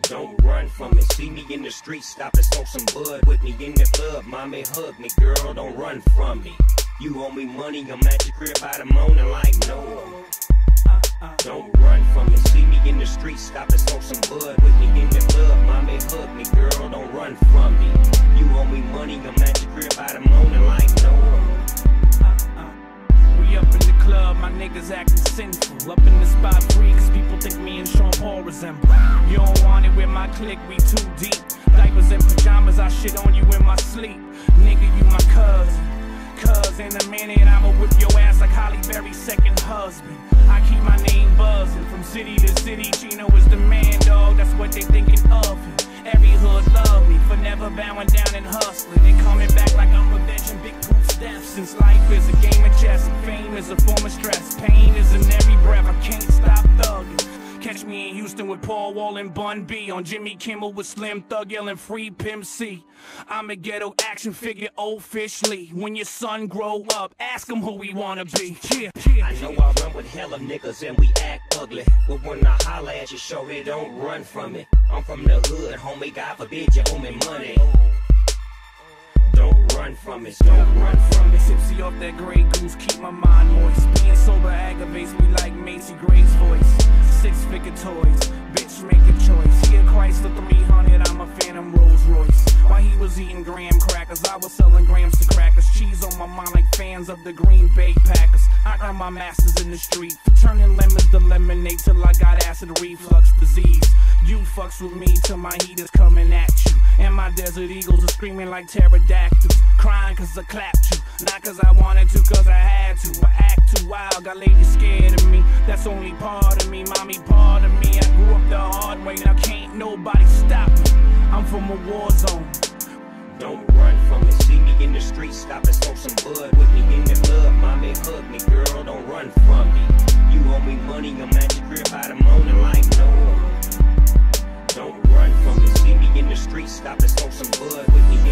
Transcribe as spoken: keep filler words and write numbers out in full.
Don't run from it. See me in the street, stop and smoke some bud with me in the club. Mommy hug me, girl, don't run from me. You owe me money, I'm at your crib by the morning like no. Don't run from it. See me in the street, stop and smoke some bud with me in the club. Mommy hug me, girl, don't run from me. You owe me money, I'm at your crib by the morning like no. We up in the club, my niggas acting sinful. Up in the spot free, cause people think me and Sean Paul resemble. You don't want it with my clique, we too deep. Diapers and pajamas, I shit on you in my sleep. Nigga, you my cousin. Cause in a minute I'ma whip your ass like Holly Berry's second husband. I keep my name buzzing from city to city. Chino is the man, dog, that's what they thinking of him. Every hood love me for never bowing down and hustling and coming back like I'm revenging big proof steps. Since life is a game of chess and fame is a form of stress, pain is in every breath, I can't stop thugging. Catch me in Houston with Paul Wall and Bun B, on Jimmy Kimmel with Slim Thug yelling free Pimp C. I'm a ghetto action figure officially. When your son grow up, ask him who we wanna be. Yeah, yeah. I know I run with hella niggas and we act ugly, but when I holla at you, sure it don't run from it. I'm from the hood, homie, God forbid you owe me money. Don't run from it, don't run from it. Tipsy off that Grey Goose, keep my mind moist. Being sober aggravates me like Macy Gray's voice. Six-figure toys, bitch make a choice. He a Chrysler three hundred, I'm a Phantom Rolls Royce. While he was eating graham crackers, I was selling grams to crackers. Cheese on my mind like fans of the Green Bay Packers. I earned my masters in the street, turning lemons to lemonade till I got acid reflux disease. You fucks with me till my heat is coming at you, and my desert eagles are screaming like pterodactyls. Crying cause I clapped you, not cause I wanted to, cause I had to. I act too wild, got ladies scared of me. That's only part of me, mommy, part of me. I grew up the hard way, now can't nobody stop me. I'm from a war zone. Don't run from it. See me in the street, stop and smoke some bud with me in the club. Mommy hug me, girl, don't run from me. You owe me money, I'm at your crib by the morning like no. Don't run from it. See me in the street, stop and smoke some bud with me